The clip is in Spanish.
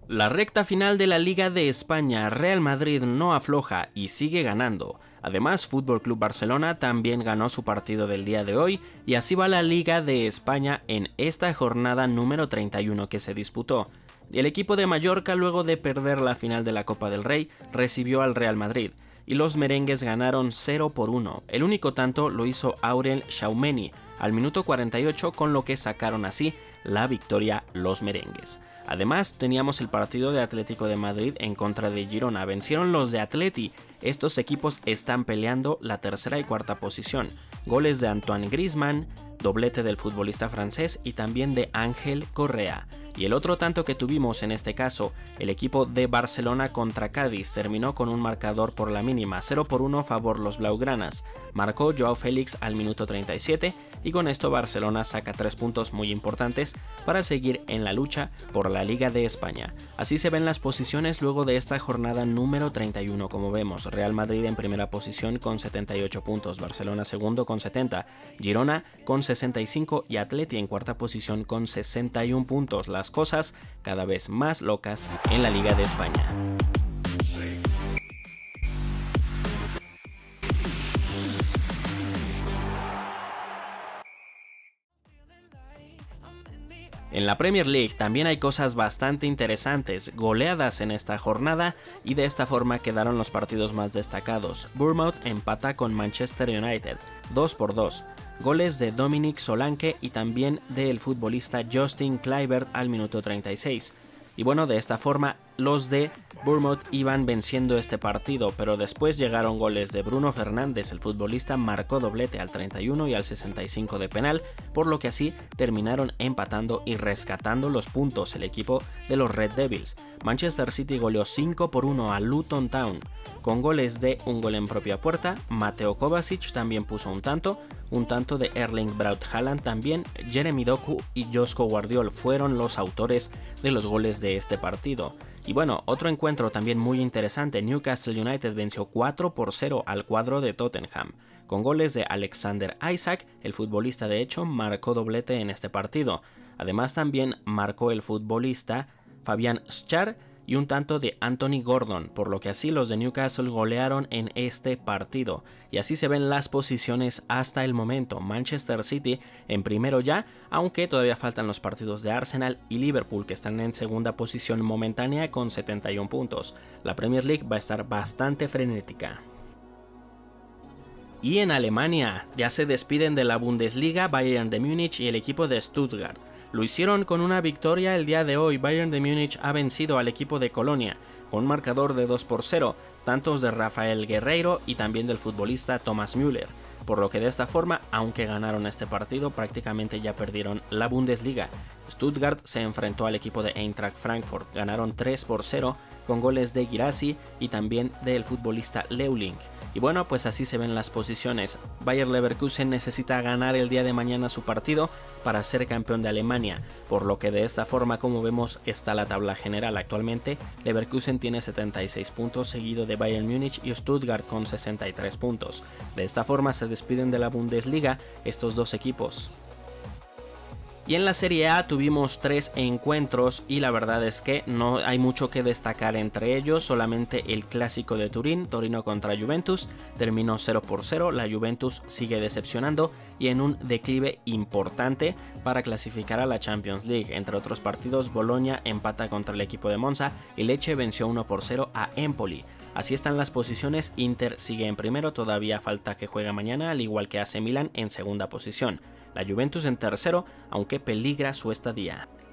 La recta final de la Liga de España, Real Madrid no afloja y sigue ganando. Además, Fútbol Club Barcelona también ganó su partido del día de hoy y así va la Liga de España en esta jornada número 31 que se disputó. El equipo de Mallorca, luego de perder la final de la Copa del Rey, recibió al Real Madrid y los merengues ganaron 0-1. El único tanto lo hizo Aurel Tchouameni al minuto 48, con lo que sacaron así la victoria los merengues. Además, teníamos el partido de Atlético de Madrid en contra de Girona. Vencieron los de Atleti. Estos equipos están peleando la tercera y cuarta posición. Goles de Antoine Griezmann, doblete del futbolista francés y también de Ángel Correa. Y el otro tanto que tuvimos en este caso, el equipo de Barcelona contra Cádiz, terminó con un marcador por la mínima, 0-1 favor los blaugranas. Marcó Joao Félix al minuto 37 y con esto Barcelona saca 3 puntos muy importantes para seguir en la lucha por la Liga de España. Así se ven las posiciones luego de esta jornada número 31, como vemos. Real Madrid en primera posición con 78 puntos, Barcelona segundo con 70, Girona con 65 y Atleti en cuarta posición con 61 puntos. Las cosas cada vez más locas en la Liga de España. En la Premier League también hay cosas bastante interesantes, goleadas en esta jornada y de esta forma quedaron los partidos más destacados. Bournemouth empata con Manchester United 2-2, goles de Dominic Solanke y también del futbolista Justin Kluivert al minuto 36. Y bueno, de esta forma los de Bournemouth iban venciendo este partido, pero después llegaron goles de Bruno Fernández. El futbolista marcó doblete al 31 y al 65 de penal, por lo que así terminaron empatando y rescatando los puntos el equipo de los Red Devils. Manchester City goleó 5-1 a Luton Town, con goles de un gol en propia puerta. Mateo Kovacic también puso un tanto de Erling Braut Haaland también. Jeremy Doku y Josko Guardiol fueron los autores de los goles de este partido. Y bueno, otro encuentro también muy interesante, Newcastle United venció 4-0 al cuadro de Tottenham, con goles de Alexander Isak. El futbolista de hecho marcó doblete en este partido. Además también marcó el futbolista Fabian Schär y un tanto de Anthony Gordon, por lo que así los de Newcastle golearon en este partido. Y así se ven las posiciones hasta el momento. Manchester City en primero ya, aunque todavía faltan los partidos de Arsenal y Liverpool, que están en segunda posición momentánea con 71 puntos. La Premier League va a estar bastante frenética. Y en Alemania ya se despiden de la Bundesliga Bayern de Múnich y el equipo de Stuttgart. Lo hicieron con una victoria el día de hoy. Bayern de Múnich ha vencido al equipo de Colonia con un marcador de 2-0, tantos de Rafael Guerreiro y también del futbolista Thomas Müller, por lo que de esta forma, aunque ganaron este partido, prácticamente ya perdieron la Bundesliga. Stuttgart se enfrentó al equipo de Eintracht Frankfurt, ganaron 3-0 con goles de Guirassy y también del futbolista Leuling. Y bueno, pues así se ven las posiciones. Bayer Leverkusen necesita ganar el día de mañana su partido para ser campeón de Alemania, por lo que de esta forma, como vemos, está la tabla general actualmente. Leverkusen tiene 76 puntos, seguido de Bayern Múnich y Stuttgart con 63 puntos. De esta forma se despiden de la Bundesliga estos dos equipos. Y en la Serie A tuvimos 3 encuentros y la verdad es que no hay mucho que destacar entre ellos, solamente el clásico de Turín, Torino contra Juventus, terminó 0-0, la Juventus sigue decepcionando y en un declive importante para clasificar a la Champions League. Entre otros partidos, Bologna empata contra el equipo de Monza y Lecce venció 1-0 a Empoli. Así están las posiciones. Inter sigue en primero, todavía falta que juegue mañana, al igual que AC Milan en segunda posición. La Juventus en tercero, aunque peligra su estadía.